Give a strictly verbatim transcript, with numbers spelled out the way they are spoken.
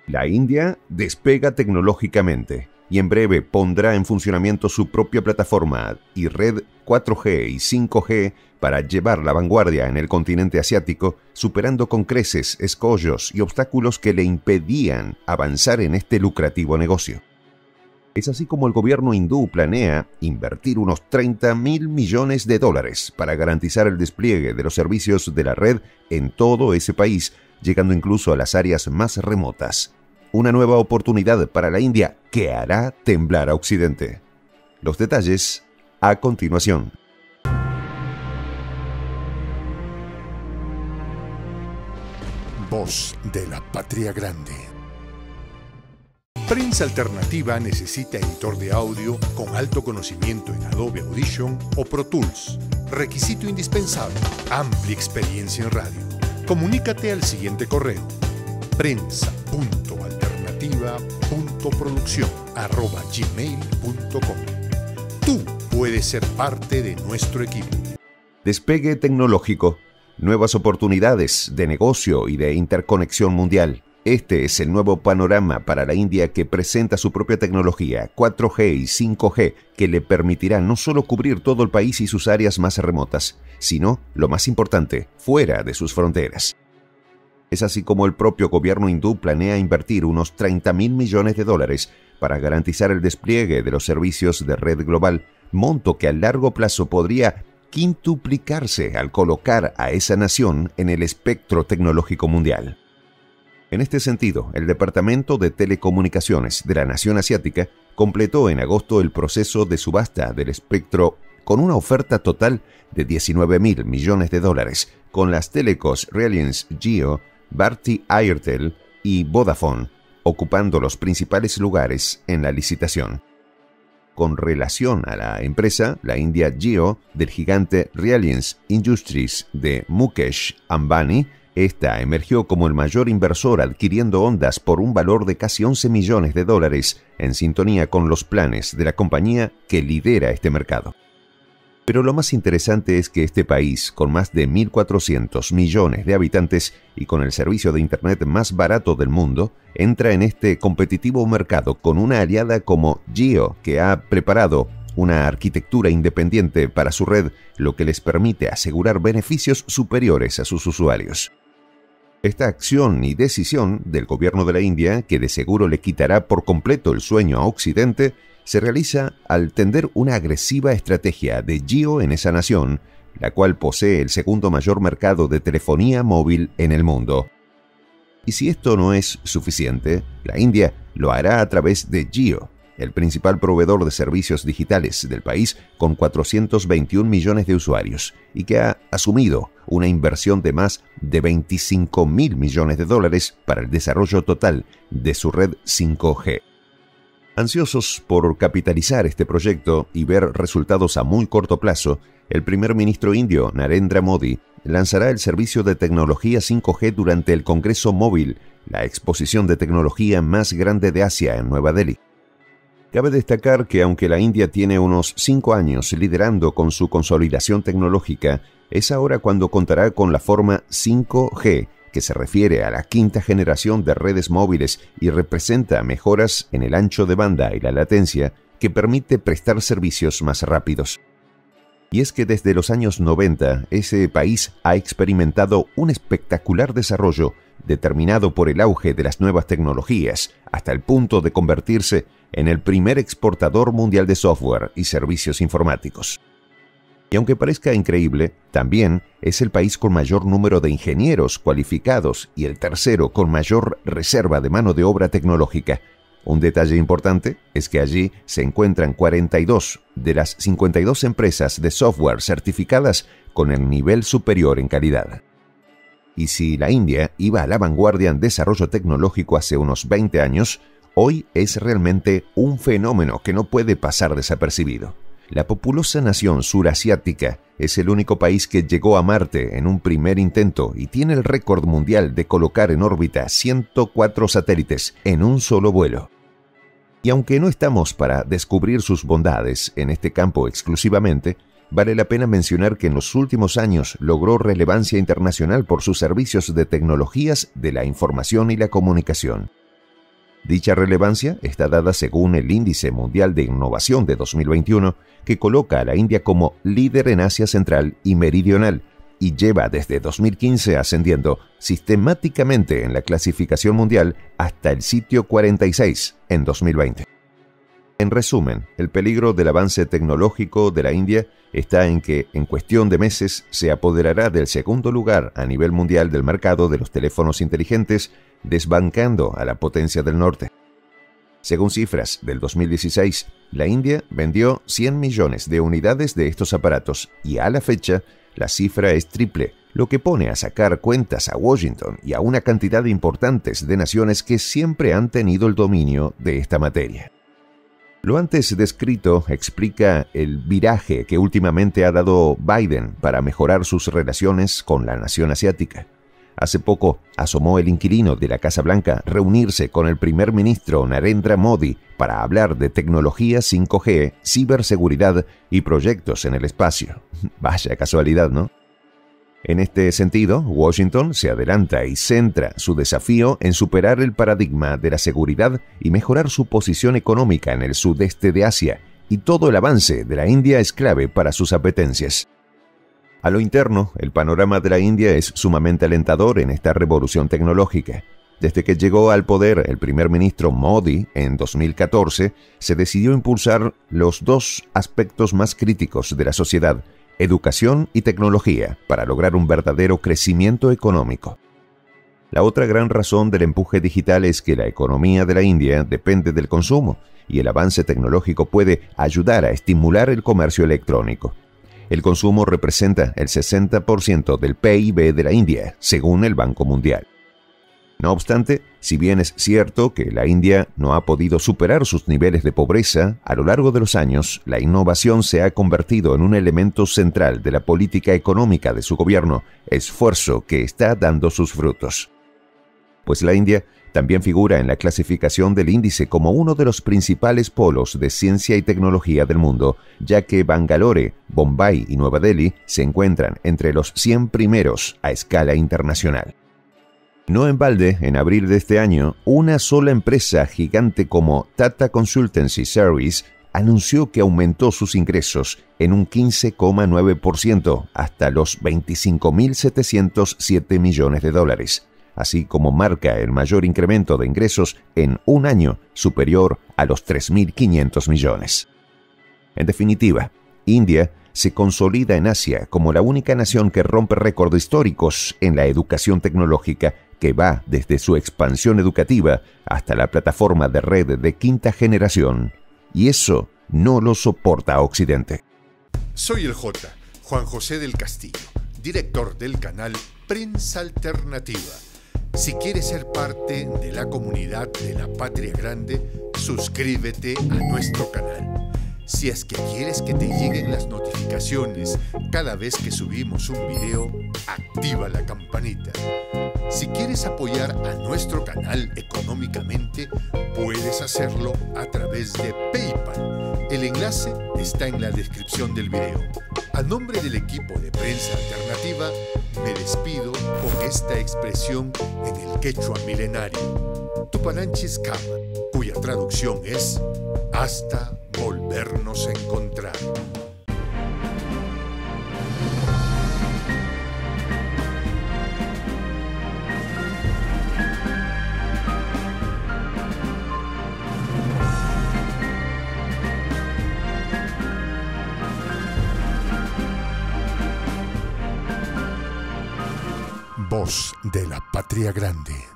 La India despega tecnológicamente y en breve pondrá en funcionamiento su propia plataforma y red cuatro G y cinco G para llevar la vanguardia en el continente asiático, superando con creces escollos y obstáculos que le impedían avanzar en este lucrativo negocio. Es así como el gobierno hindú planea invertir unos treinta mil millones de dólares para garantizar el despliegue de los servicios de la red en todo ese país, llegando incluso a las áreas más remotas. Una nueva oportunidad para la India que hará temblar a Occidente. Los detalles a continuación. Voz de la Patria Grande. Prensa Alternativa necesita editor de audio con alto conocimiento en Adobe Audition o Pro Tools. Requisito indispensable: amplia experiencia en radio. Comunícate al siguiente correo: prensa punto alternativa punto producción arroba gmail punto com. Tú puedes ser parte de nuestro equipo. Despegue tecnológico, nuevas oportunidades de negocio y de interconexión mundial. Este es el nuevo panorama para la India, que presenta su propia tecnología cuatro G y cinco G que le permitirá no solo cubrir todo el país y sus áreas más remotas, sino, lo más importante, fuera de sus fronteras. Es así como el propio gobierno hindú planea invertir unos treinta mil millones de dólares para garantizar el despliegue de los servicios de red global, monto que a largo plazo podría quintuplicarse al colocar a esa nación en el espectro tecnológico mundial. En este sentido, el Departamento de Telecomunicaciones de la nación asiática completó en agosto el proceso de subasta del espectro con una oferta total de diecinueve mil millones de dólares, con las telecos Reliance Jio, Bharti Airtel y Vodafone ocupando los principales lugares en la licitación. Con relación a la empresa, la India Jio, del gigante Reliance Industries de Mukesh Ambani, esta emergió como el mayor inversor, adquiriendo ondas por un valor de casi once millones de dólares, en sintonía con los planes de la compañía que lidera este mercado. Pero lo más interesante es que este país, con más de mil cuatrocientos millones de habitantes y con el servicio de Internet más barato del mundo, entra en este competitivo mercado con una aliada como Jio, que ha preparado una arquitectura independiente para su red, lo que les permite asegurar beneficios superiores a sus usuarios. Esta acción y decisión del gobierno de la India, que de seguro le quitará por completo el sueño a Occidente, se realiza al tender una agresiva estrategia de Jio en esa nación, la cual posee el segundo mayor mercado de telefonía móvil en el mundo. Y si esto no es suficiente, la India lo hará a través de Jio, el principal proveedor de servicios digitales del país, con cuatrocientos veintiún millones de usuarios, y que ha asumido una inversión de más de veinticinco mil millones de dólares para el desarrollo total de su red cinco G. Ansiosos por capitalizar este proyecto y ver resultados a muy corto plazo, el primer ministro indio, Narendra Modi, lanzará el servicio de tecnología cinco G durante el Congreso Móvil, la exposición de tecnología más grande de Asia en Nueva Delhi. Cabe destacar que aunque la India tiene unos cinco años liderando con su consolidación tecnológica, es ahora cuando contará con la forma cinco G, que se refiere a la quinta generación de redes móviles y representa mejoras en el ancho de banda y la latencia que permite prestar servicios más rápidos. Y es que desde los años noventa, ese país ha experimentado un espectacular desarrollo determinado por el auge de las nuevas tecnologías, hasta el punto de convertirse en el primer exportador mundial de software y servicios informáticos. Y aunque parezca increíble, también es el país con mayor número de ingenieros cualificados y el tercero con mayor reserva de mano de obra tecnológica. Un detalle importante es que allí se encuentran cuarenta y dos de las cincuenta y dos empresas de software certificadas con el nivel superior en calidad. Y si la India iba a la vanguardia en desarrollo tecnológico hace unos veinte años, hoy es realmente un fenómeno que no puede pasar desapercibido. La populosa nación surasiática es el único país que llegó a Marte en un primer intento y tiene el récord mundial de colocar en órbita ciento cuatro satélites en un solo vuelo. Y aunque no estamos para descubrir sus bondades en este campo exclusivamente, vale la pena mencionar que en los últimos años logró relevancia internacional por sus servicios de tecnologías de la información y la comunicación. Dicha relevancia está dada según el Índice Mundial de Innovación de dos mil veintiuno, que coloca a la India como líder en Asia Central y Meridional, y lleva desde dos mil quince ascendiendo sistemáticamente en la clasificación mundial hasta el sitio cuarenta y seis en dos mil veinte. En resumen, el peligro del avance tecnológico de la India está en que en cuestión de meses se apoderará del segundo lugar a nivel mundial del mercado de los teléfonos inteligentes, desbancando a la potencia del norte. Según cifras del dos mil dieciséis, la India vendió cien millones de unidades de estos aparatos y a la fecha la cifra es triple, lo que pone a sacar cuentas a Washington y a una cantidad importantes de naciones que siempre han tenido el dominio de esta materia. Lo antes descrito explica el viraje que últimamente ha dado Biden para mejorar sus relaciones con la nación asiática. Hace poco asomó el inquilino de la Casa Blanca reunirse con el primer ministro Narendra Modi para hablar de tecnología cinco G, ciberseguridad y proyectos en el espacio. Vaya casualidad, ¿no? En este sentido, Washington se adelanta y centra su desafío en superar el paradigma de la seguridad y mejorar su posición económica en el sudeste de Asia, y todo el avance de la India es clave para sus apetencias. A lo interno, el panorama de la India es sumamente alentador en esta revolución tecnológica. Desde que llegó al poder el primer ministro Modi en dos mil catorce, se decidió impulsar los dos aspectos más críticos de la sociedad: educación y tecnología, para lograr un verdadero crecimiento económico. La otra gran razón del empuje digital es que la economía de la India depende del consumo, y el avance tecnológico puede ayudar a estimular el comercio electrónico. El consumo representa el sesenta por ciento del P I B de la India, según el Banco Mundial. No obstante, si bien es cierto que la India no ha podido superar sus niveles de pobreza, a lo largo de los años, la innovación se ha convertido en un elemento central de la política económica de su gobierno, esfuerzo que está dando sus frutos. Pues la India también figura en la clasificación del índice como uno de los principales polos de ciencia y tecnología del mundo, ya que Bangalore, Bombay y Nueva Delhi se encuentran entre los cien primeros a escala internacional. No en balde, en abril de este año, una sola empresa gigante como Tata Consultancy Service anunció que aumentó sus ingresos en un quince coma nueve por ciento hasta los veinticinco mil setecientos siete millones de dólares, así como marca el mayor incremento de ingresos en un año, superior a los tres mil quinientos millones. En definitiva, India se consolida en Asia como la única nación que rompe récords históricos en la educación tecnológica, que va desde su expansión educativa hasta la plataforma de red de quinta generación. Y eso no lo soporta Occidente. Soy el J, Juan José del Castillo, director del canal Prensa Alternativa. Si quieres ser parte de la comunidad de la Patria Grande, suscríbete a nuestro canal. Si es que quieres que te lleguen las notificaciones cada vez que subimos un video, activa la campanita. Si quieres apoyar a nuestro canal económicamente, puedes hacerlo a través de PayPal. El enlace está en la descripción del video. A nombre del equipo de Prensa Alternativa, me despido con esta expresión en el quechua milenario, Tupananchis Kama, cuya traducción es hasta volvernos a encontrar. Voz de la Patria Grande.